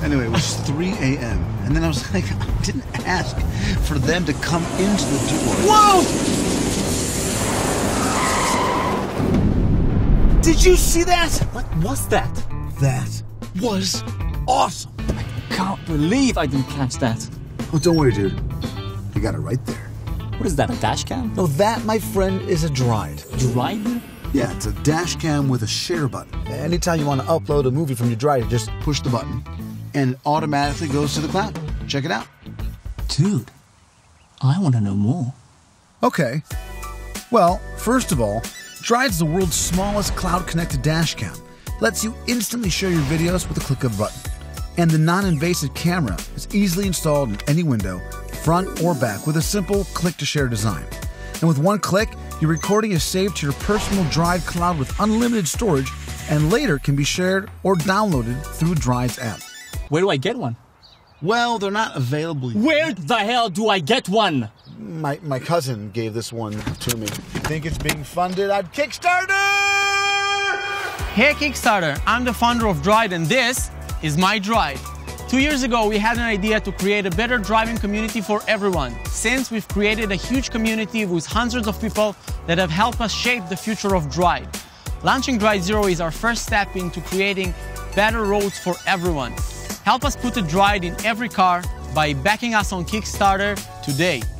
Anyway, it was 3 a.m. And then I was like, I didn't ask for them to come into the door. Whoa! Did you see that? What was that? That was awesome. I can't believe I didn't catch that. Oh, don't worry, dude. You got it right there. What is that, a dash cam? No, that, my friend, is a Dride. Dride? Yeah, it's a dash cam with a share button. Anytime you want to upload a movie from your Dride, you just push the button, and it automatically goes to the cloud. Check it out. Dude, I want to know more. Okay. Well, first of all, Dride's the world's smallest cloud-connected dash cam. It lets you instantly share your videos with a click of a button. And the non-invasive camera is easily installed in any window, front or back, with a simple click-to-share design. And with one click, your recording is saved to your personal Drive cloud with unlimited storage, and later can be shared or downloaded through Dride's app. Where do I get one? Well, they're not available yet. Where the hell do I get one? My cousin gave this one to me. I think it's being funded on Kickstarter! Hey Kickstarter, I'm the founder of Dride and this is my Dride. 2 years ago, we had an idea to create a better driving community for everyone. Since we've created a huge community with hundreds of people that have helped us shape the future of Dride. Launching Dride Zero is our first step into creating better roads for everyone. Help us put a Dride in every car by backing us on Kickstarter today.